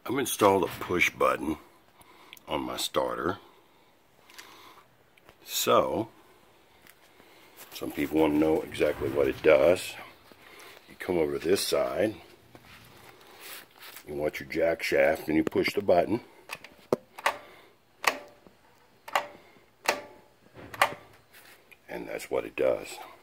I've installed a push button on my starter. So, some people want to know exactly what it does. You come over to this side, you want your jack shaft, and you push the button. And that's what it does.